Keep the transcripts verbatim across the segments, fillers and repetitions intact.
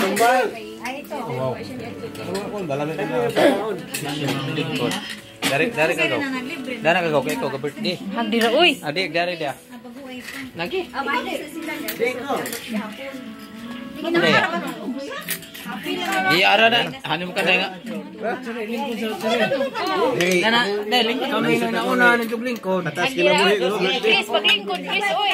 tambay. Ay, ito. Wow. Ano ko, balami ka na. Lingkod. Dari dari ka go. Dari ka go kay ko ka birthday. Hagdira uy. Adi dari dia. Lagi. Dito. Ano ya? Iya ara na. Hanim ka nga. Nana, dai lingkod. Kami na nauna nag-lingkod. Tatas kila mo ko. Chris, paglingkod, Chris, uy.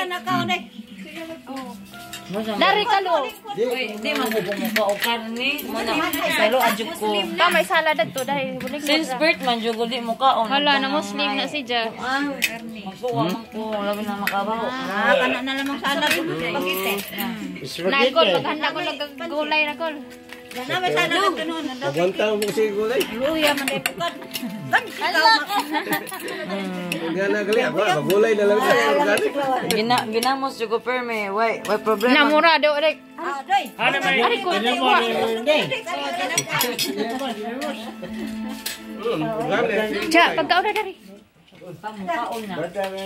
Dari ka lo. Uy, di man ko bumuka o karne. Muna, salo adjug ko. Kamay salad to dahil Since birth man, jug di mo ka. Hala na Muslim na si Ja. Magsuwa man ko, labi na makabaho. Ah, kana na lamang salad. Pagite. Nakol, maghanda ko nagagulay na kol. Yan na, may salad ito noon. Pagwanta mo si gulay. Luya, manday pukad. Hindi na gali. Magulay na lang siya. Gina, ginamos jug ko perme. Why, why problem? Namura do rek. Ah, doy. Ano may? Ari ko. Ja, pagkaon na dari. Pamukhaon na.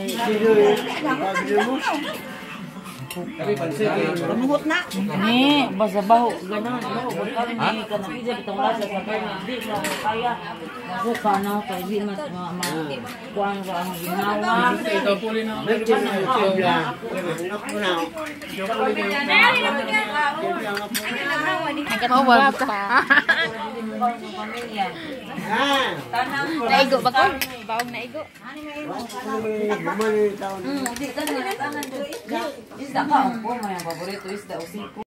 Pamuhot na. Ni, basa baho. Ganon, baho. Kung kami ni ka napija, bitang lasa sa perme. Di na kaya. Suka na ako. Di mas kuwang ka ang ginawa. Ito puli na. Mawag pa. Naigo ba ko? Baog naigo. Isda ka, ang po, may paborito isda o siko.